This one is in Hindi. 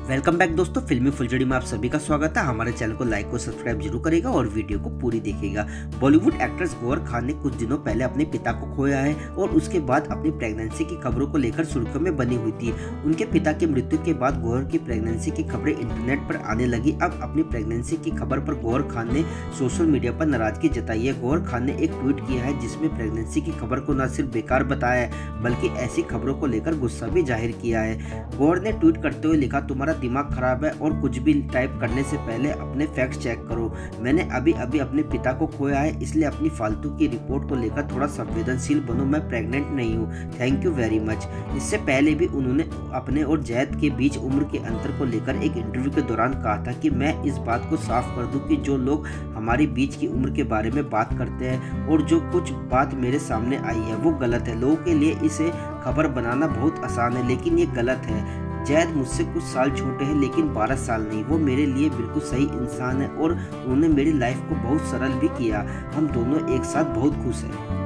वेलकम बैक दोस्तों, फिल्मी फुलझड़ी में आप सभी का स्वागत है। हमारे चैनल को लाइक और सब्सक्राइब जरूर करेगा और वीडियो को पूरी देखिएगा। बॉलीवुड एक्ट्रेस गौहर खान ने कुछ दिनों पहले अपने पिता को खोया है और उसके बाद अपनी प्रेगनेंसी की खबरों को लेकर सुर्खियों में बनी हुई थी। उनके पिता की मृत्यु के बाद गौहर की प्रेगनेंसी की खबरें इंटरनेट पर आने लगी। अब अपनी प्रेगनेंसी की खबर पर गौहर खान ने सोशल मीडिया पर नाराजगी जताई है। गौहर खान ने एक ट्वीट किया है जिसमें प्रेगनेंसी की खबर को न सिर्फ बेकार बताया है बल्कि ऐसी खबरों को लेकर गुस्सा भी जाहिर किया है। गौहर ने ट्वीट करते हुए लिखा, तुम्हारा दिमाग खराब है और कुछ भी टाइप करने से पहले अपने फैक्ट्स चेक करो। मैंने अभी अपने पिता को खोया है, इसलिए अपनी फालतू की रिपोर्ट को लेकर थोड़ा संवेदनशील बनो। मैं प्रेग्नेंट नहीं हूँ, थैंक यू वेरी मच। इससे पहले भी उन्होंने अपने और जैद के बीच उम्र के अंतर को लेकर एक इंटरव्यू के दौरान कहा था कि मैं इस बात को साफ कर दूं कि जो लोग हमारी बीच की उम्र के बारे में बात करते हैं और जो कुछ बात मेरे सामने आई है वो गलत है। लोगों के लिए इसे खबर बनाना बहुत आसान है लेकिन ये गलत है। जैद मुझसे कुछ साल छोटे हैं लेकिन 12 साल नहीं। वो मेरे लिए बिल्कुल सही इंसान है और उन्होंने मेरी लाइफ को बहुत सरल भी किया। हम दोनों एक साथ बहुत खुश हैं।